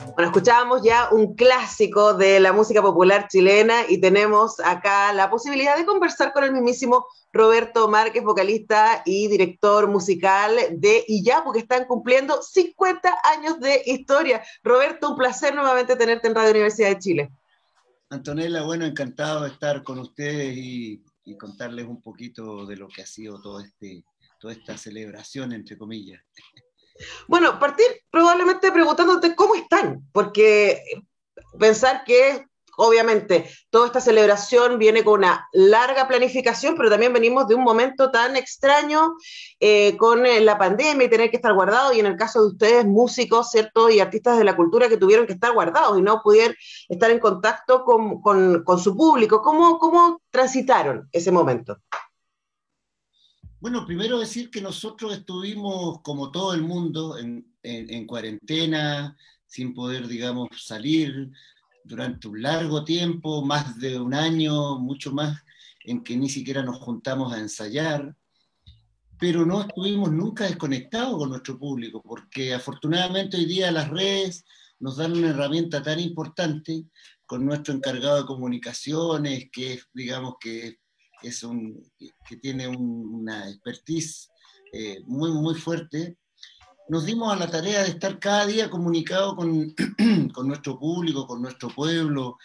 Bueno, escuchábamos ya un clásico de la música popular chilena y tenemos acá la posibilidad de conversar con el mismísimo Roberto Márquez, vocalista y director musical de Iyapu, que están cumpliendo 50 años de historia. Roberto, un placer nuevamente tenerte en Radio Universidad de Chile. Antonella, bueno, encantado de estar con ustedes y contarles un poquito de lo que ha sido toda esta celebración, entre comillas. Bueno, partir probablemente preguntándote cómo están, porque pensar que obviamente toda esta celebración viene con una larga planificación, pero también venimos de un momento tan extraño con la pandemia y tener que estar guardados, y en el caso de ustedes, músicos, ¿cierto? Y artistas de la cultura que tuvieron que estar guardados y no pudieron estar en contacto con su público. ¿Cómo transitaron ese momento? Bueno, primero decir que nosotros estuvimos, como todo el mundo, en cuarentena, sin poder, digamos, salir durante un largo tiempo, más de un año, mucho más, en que ni siquiera nos juntamos a ensayar, pero no estuvimos nunca desconectados con nuestro público, porque afortunadamente hoy día las redes nos dan una herramienta tan importante con nuestro encargado de comunicaciones, que es, digamos, que tiene una expertise muy, muy fuerte. Nos dimos a la tarea de estar cada día comunicado con nuestro público, con nuestro pueblo,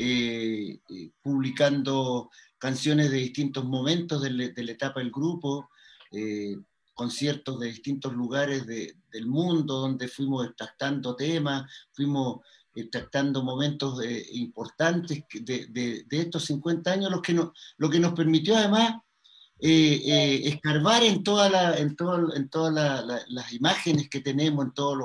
publicando canciones de distintos momentos de la etapa del grupo, eh, conciertos de distintos lugares del mundo donde fuimos extractando temas, fuimos extractando momentos importantes de estos 50 años, lo que nos permitió además escarbar en todas las imágenes que tenemos, en todas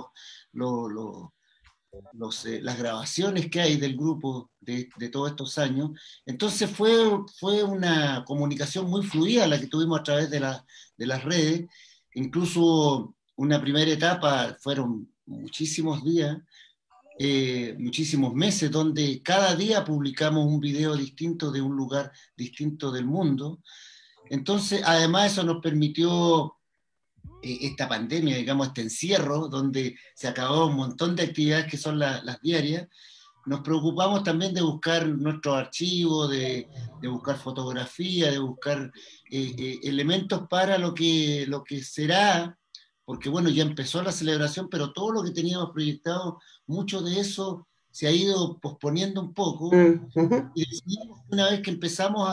las grabaciones que hay del grupo de todos estos años. Entonces fue una comunicación muy fluida la que tuvimos a través de las redes. Incluso una primera etapa fueron muchísimos días, muchísimos meses, donde cada día publicamos un video distinto de un lugar distinto del mundo. Entonces, además, eso nos permitió esta pandemia, digamos, este encierro, donde se acabó un montón de actividades que son las diarias. Nos preocupamos también de buscar nuestros archivos, de buscar fotografía, de buscar elementos para lo que será, porque bueno, ya empezó la celebración, pero todo lo que teníamos proyectado, mucho de eso se ha ido posponiendo un poco, Mm -hmm. y decidimos que una vez que empezamos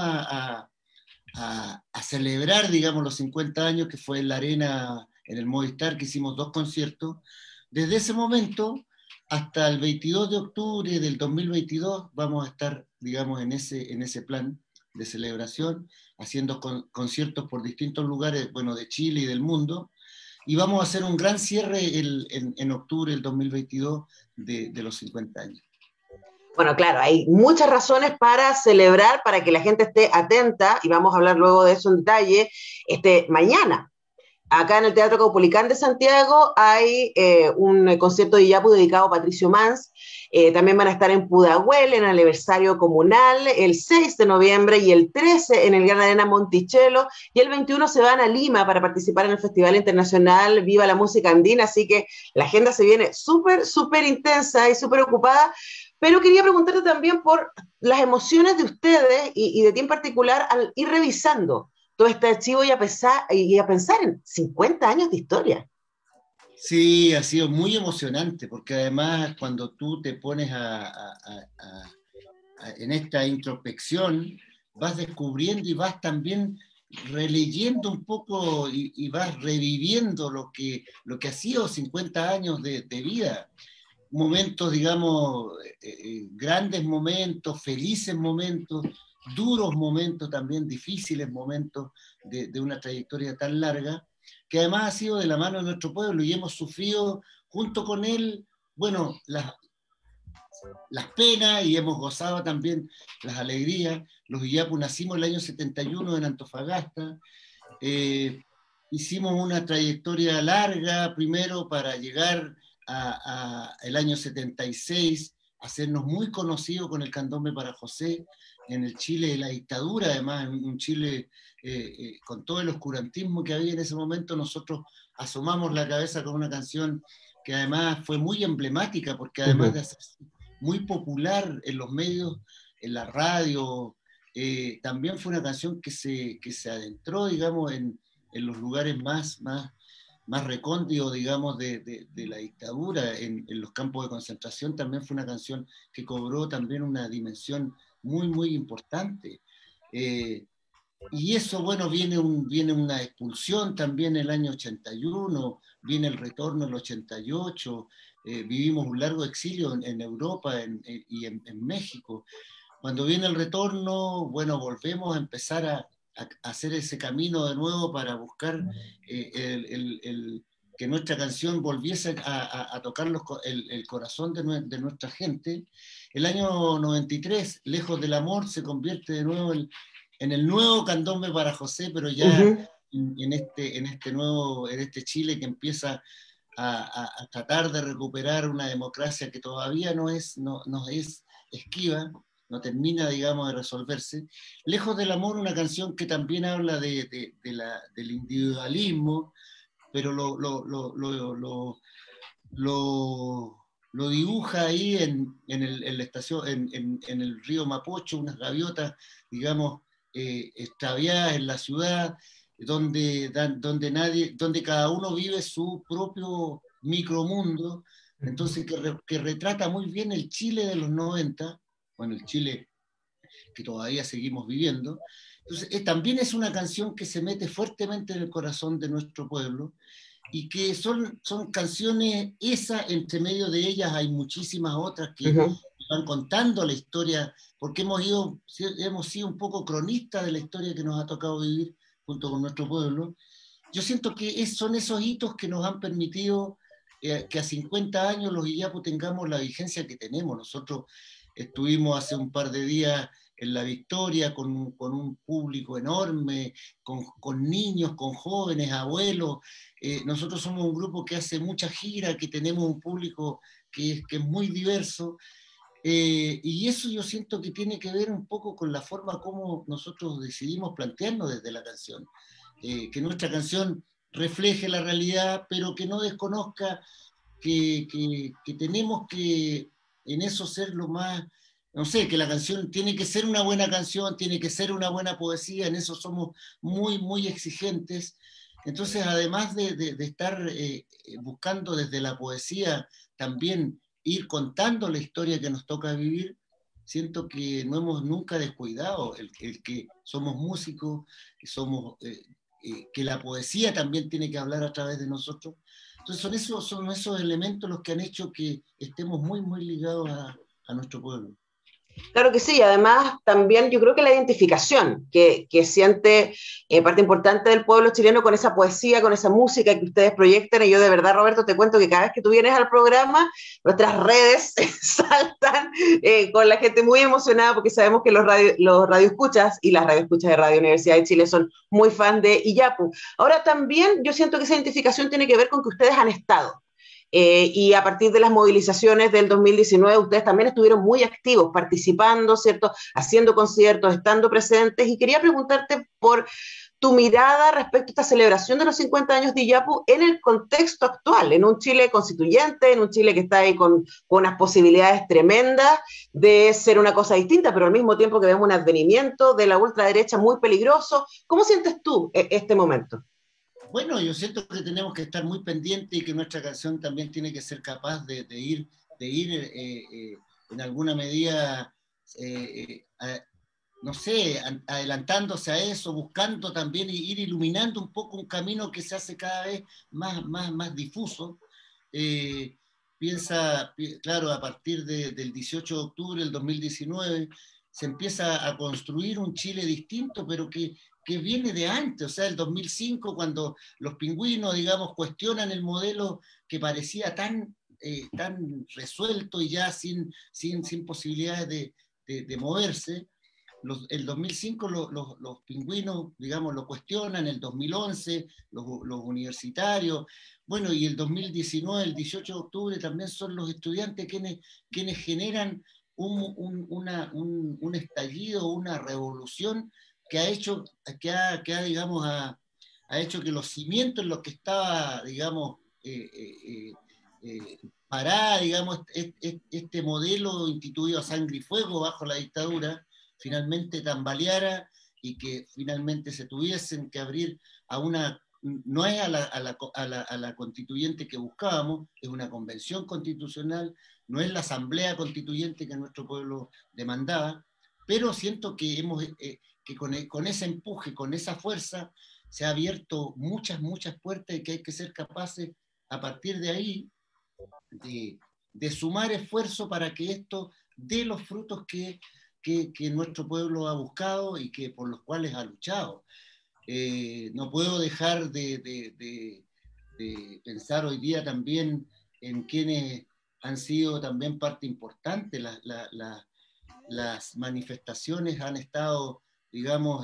a celebrar, digamos, los 50 años, que fue en la arena, en el Movistar, que hicimos dos conciertos. Desde ese momento hasta el 22 de octubre del 2022 vamos a estar, digamos, en ese plan de celebración, haciendo conciertos por distintos lugares, bueno, de Chile y del mundo, y vamos a hacer un gran cierre en octubre del 2022 de los 50 años. Bueno, claro, hay muchas razones para celebrar, para que la gente esté atenta, y vamos a hablar luego de eso en detalle, mañana. Acá en el Teatro Caupolicán de Santiago hay un concierto de Iyapu dedicado a Patricio Mans. También van a estar en Pudahuel, en el aniversario comunal, el 6 de noviembre y el 13 en el Gran Arena Monticello. Y el 21 se van a Lima para participar en el Festival Internacional Viva la Música Andina. Así que la agenda se viene súper, súper intensa y súper ocupada. Pero quería preguntarte también por las emociones de ustedes y de ti en particular al ir revisando todo este archivo y a pensar en 50 años de historia. Sí, ha sido muy emocionante, porque además cuando tú te pones en esta introspección, vas descubriendo y vas también releyendo un poco y vas reviviendo lo que ha sido 50 años de vida. Momentos, digamos, grandes momentos, felices momentos, duros momentos también, difíciles momentos de una trayectoria tan larga, que además ha sido de la mano de nuestro pueblo y hemos sufrido junto con él, bueno, las penas y hemos gozado también las alegrías. Los Iyapu nacimos el año 71 en Antofagasta, eh, hicimos una trayectoria larga primero para llegar a el año 76, hacernos muy conocidos con el candombe para José, en el Chile de la dictadura, además, en un Chile con todo el oscurantismo que había en ese momento, nosotros asomamos la cabeza con una canción que además fue muy emblemática, porque además Ujú. de hacerse muy popular en los medios, en la radio, también fue una canción que se adentró, digamos, en los lugares más recónditos, digamos, de la dictadura, en los campos de concentración. También fue una canción que cobró también una dimensión muy importante. Eh, y eso, bueno, viene una expulsión también el año 81, viene el retorno el 88, vivimos un largo exilio en Europa y en México. Cuando viene el retorno, bueno, volvemos a empezar a hacer ese camino de nuevo para buscar que nuestra canción volviese a tocar el corazón de nuestra gente. El año 93, Lejos del Amor, se convierte de nuevo en el nuevo candombe para José, pero ya Ujú. en este Chile que empieza a tratar de recuperar una democracia que todavía no es esquiva, no termina, digamos, de resolverse. Lejos del Amor, una canción que también habla del individualismo, pero lo dibuja ahí en la estación, en el río Mapocho, unas gaviotas, digamos, extraviadas en la ciudad, donde cada uno vive su propio micromundo, entonces que retrata muy bien el Chile de los 90, bueno, el Chile que todavía seguimos viviendo. Entonces, también es una canción que se mete fuertemente en el corazón de nuestro pueblo y que son canciones, esa, entre medio de ellas hay muchísimas otras que Ujú. van contando la historia, porque hemos sido un poco cronistas de la historia que nos ha tocado vivir junto con nuestro pueblo. Yo siento que son esos hitos que nos han permitido que a 50 años los Iyapu tengamos la vigencia que tenemos. Nosotros estuvimos hace un par de días en La Victoria con un público enorme, con niños, con jóvenes, abuelos. Nosotros somos un grupo que hace mucha gira, que tenemos un público que es muy diverso. Y eso yo siento que tiene que ver un poco con la forma como nosotros decidimos plantearnos desde la canción. Que nuestra canción refleje la realidad, pero que no desconozca que tenemos que en eso ser lo más, no sé, que la canción tiene que ser una buena canción, tiene que ser una buena poesía, en eso somos muy exigentes. Entonces, además de estar buscando desde la poesía también ir contando la historia que nos toca vivir, siento que no hemos nunca descuidado el que somos músicos, que la poesía también tiene que hablar a través de nosotros. Entonces son esos elementos los que han hecho que estemos muy ligados a nuestro pueblo. Claro que sí, y además también yo creo que la identificación que siente parte importante del pueblo chileno con esa poesía, con esa música que ustedes proyectan, y yo de verdad, Roberto, te cuento que cada vez que tú vienes al programa, nuestras redes saltan con la gente muy emocionada porque sabemos que los radioescuchas y las radioescuchas de Radio Universidad de Chile son muy fan de Iyapu. Ahora también yo siento que esa identificación tiene que ver con que ustedes han estado. Y a partir de las movilizaciones del 2019, ustedes también estuvieron muy activos, participando, ¿cierto? Haciendo conciertos, estando presentes. Y quería preguntarte por tu mirada respecto a esta celebración de los 50 años de IYAPU en el contexto actual, en un Chile constituyente, en un Chile que está ahí con unas posibilidades tremendas de ser una cosa distinta, pero al mismo tiempo que vemos un advenimiento de la ultraderecha muy peligroso. ¿Cómo sientes tú este momento? Bueno, yo siento que tenemos que estar muy pendientes y que nuestra canción también tiene que ser capaz de ir en alguna medida, no sé, adelantándose a eso, buscando también ir iluminando un poco un camino que se hace cada vez más difuso. Eh, claro, a partir del 18 de octubre del 2019 se empieza a construir un Chile distinto, pero que viene de antes, o sea, el 2005, cuando los pingüinos, digamos, cuestionan el modelo que parecía tan resuelto y ya sin posibilidades de moverse. El 2005 los pingüinos, digamos, lo cuestionan, el 2011 los universitarios, bueno, y el 2019, el 18 de octubre, también son los estudiantes quienes generan un estallido, una revolución que ha hecho, digamos, ha hecho que los cimientos en los que estaba, digamos, parar, digamos, este modelo instituido a sangre y fuego bajo la dictadura, finalmente tambaleara y que finalmente se tuviesen que abrir a una, no es a la constituyente que buscábamos, es una convención constitucional, no es la asamblea constituyente que nuestro pueblo demandaba, pero siento que que con ese empuje, con esa fuerza, se ha abierto muchas puertas y que hay que ser capaces a partir de ahí de sumar esfuerzo para que esto dé los frutos que nuestro pueblo ha buscado y que por los cuales ha luchado. No puedo dejar de pensar hoy día también en quienes han sido también parte importante. Las manifestaciones han estado, digamos,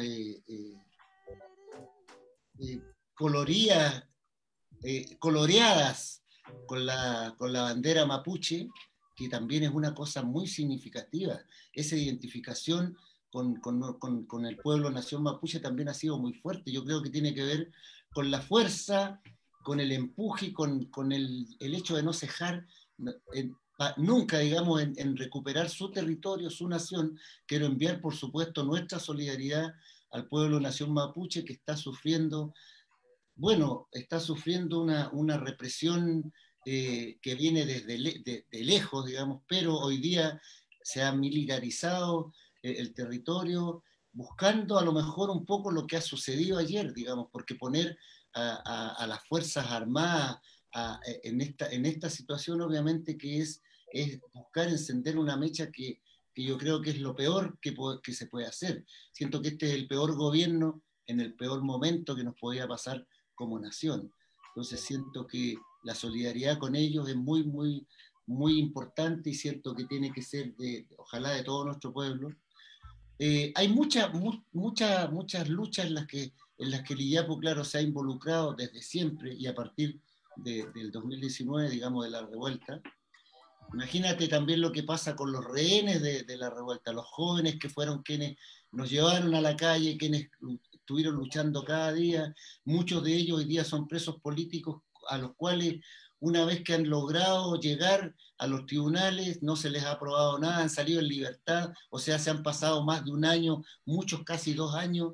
coloridas, coloreadas con la bandera mapuche, que también es una cosa muy significativa. Esa identificación con el pueblo nación mapuche también ha sido muy fuerte. Yo creo que tiene que ver con la fuerza, con el empuje, con el hecho de no cejar nunca, digamos, en recuperar su territorio, su nación. Quiero enviar, por supuesto, nuestra solidaridad al pueblo nación mapuche que está sufriendo, bueno, está sufriendo una represión que viene de lejos, digamos, pero hoy día se ha militarizado el territorio, buscando a lo mejor un poco lo que ha sucedido ayer, digamos, porque poner a las Fuerzas Armadas en esta situación obviamente que es buscar encender una mecha que yo creo que es lo peor que se puede hacer. Siento que este es el peor gobierno en el peor momento que nos podía pasar como nación. Entonces siento que la solidaridad con ellos es muy importante y siento que tiene que ser, ojalá, de todo nuestro pueblo. Hay muchas luchas en las que el IAPU, claro, se ha involucrado desde siempre y a partir del 2019, digamos, de la revuelta. Imagínate también lo que pasa con los rehenes de la revuelta, los jóvenes que fueron quienes nos llevaron a la calle, quienes estuvieron luchando cada día. Muchos de ellos hoy día son presos políticos a los cuales, una vez que han logrado llegar a los tribunales, no se les ha aprobado nada, han salido en libertad, o sea, se han pasado más de un año, muchos casi 2 años,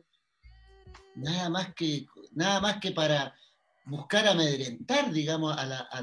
nada más que para buscar amedrentar, digamos,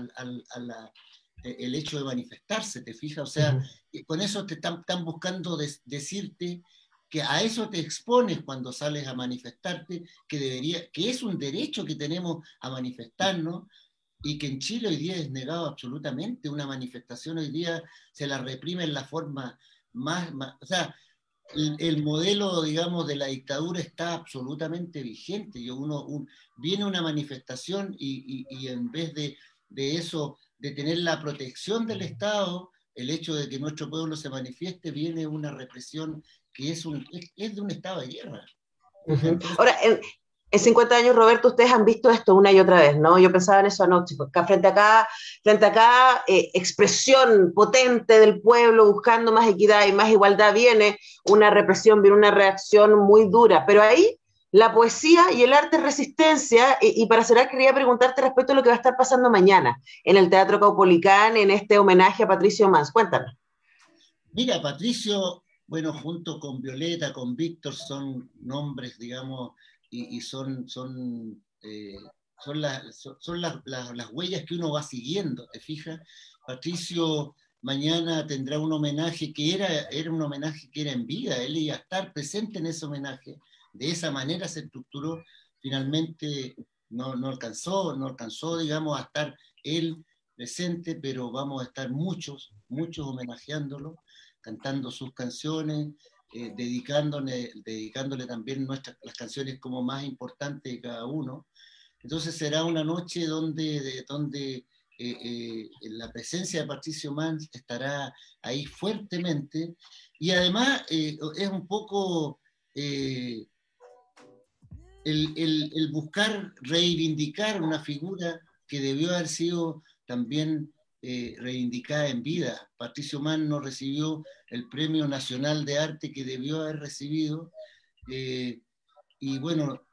el hecho de manifestarse, ¿te fijas? O sea, con eso te están buscando decirte que a eso te expones cuando sales a manifestarte, que es un derecho que tenemos a manifestarnos, y que en Chile hoy día es negado absolutamente. Una manifestación hoy día se la reprime en la forma o sea, el modelo, digamos, de la dictadura está absolutamente vigente. Viene una manifestación y en vez de eso, de tener la protección del Estado, el hecho de que nuestro pueblo se manifieste, viene una represión que es de un estado de guerra. Ahora, en 50 años, Roberto, ustedes han visto esto una y otra vez, ¿no? Yo pensaba en eso anoche, porque frente a cada expresión potente del pueblo buscando más equidad y más igualdad, viene una represión, viene una reacción muy dura. Pero ahí la poesía y el arte es resistencia, y para cerrar quería preguntarte respecto a lo que va a estar pasando mañana en el Teatro Caupolicán, en este homenaje a Patricio Mans. Cuéntanos. Mira, Patricio, bueno, junto con Violeta, con Víctor, son nombres, digamos, y son las huellas que uno va siguiendo, ¿te fijas? Patricio mañana tendrá un homenaje que era un homenaje que era en vida, él iba a estar presente en ese homenaje, de esa manera se estructuró, finalmente no alcanzó, digamos, a estar él presente, pero vamos a estar muchos homenajeándolo, cantando sus canciones, dedicándole también las canciones como más importantes de cada uno. Entonces será una noche donde la presencia de Patricio Mans estará ahí fuertemente, y además es un poco el buscar reivindicar una figura que debió haber sido también reivindicada en vida. Patricio Mann no recibió el Premio Nacional de Arte que debió haber recibido, y bueno,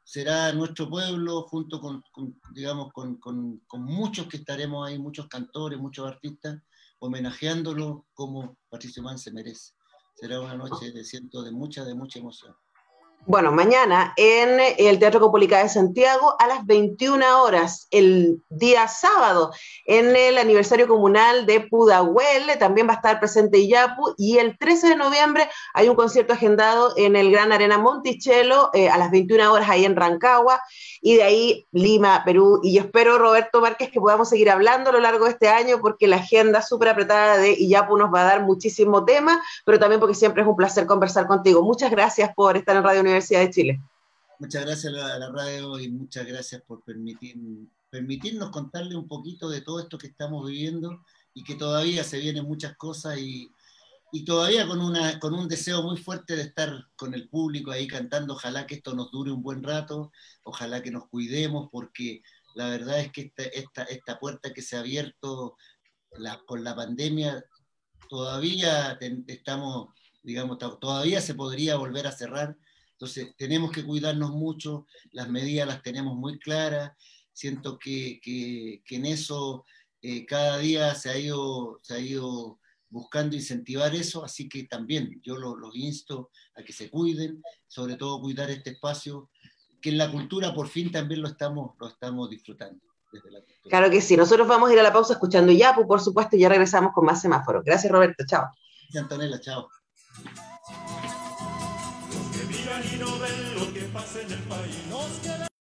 será nuestro pueblo, junto digamos, con muchos que estaremos ahí, muchos cantores, muchos artistas, homenajeándolo como Patricio Mann se merece. Será una noche, siento, de mucha emoción. Bueno, mañana en el Teatro Caupolicán de Santiago a las 21 horas, el día sábado, en el aniversario comunal de Pudahuel, también va a estar presente Iyapu, y el 13 de noviembre hay un concierto agendado en el Gran Arena Monticello a las 21 horas ahí en Rancagua, y de ahí Lima, Perú, y yo espero, Roberto Márquez, que podamos seguir hablando a lo largo de este año, porque la agenda súper apretada de Iyapu nos va a dar muchísimo tema, pero también porque siempre es un placer conversar contigo. Muchas gracias por estar en Radio Universidad de Chile. Muchas gracias a la radio y muchas gracias por permitirnos contarle un poquito de todo esto que estamos viviendo y que todavía se vienen muchas cosas y todavía con un deseo muy fuerte de estar con el público ahí cantando. Ojalá que esto nos dure un buen rato, ojalá que nos cuidemos, porque la verdad es que esta puerta que se ha abierto con la pandemia, todavía estamos, digamos, todavía se podría volver a cerrar. Entonces tenemos que cuidarnos mucho, las medidas las tenemos muy claras. Siento que en eso cada día se ha ido buscando incentivar eso, así que también yo los insto a que se cuiden, sobre todo cuidar este espacio, que en la cultura por fin también lo estamos disfrutando. Desde la cultura. Claro que sí, nosotros vamos a ir a la pausa escuchando Iyapu, por supuesto, y ya regresamos con más semáforos. Gracias, Roberto, chao. Gracias, Antonella, chao. Los que miran y no ven lo que pasa en el país.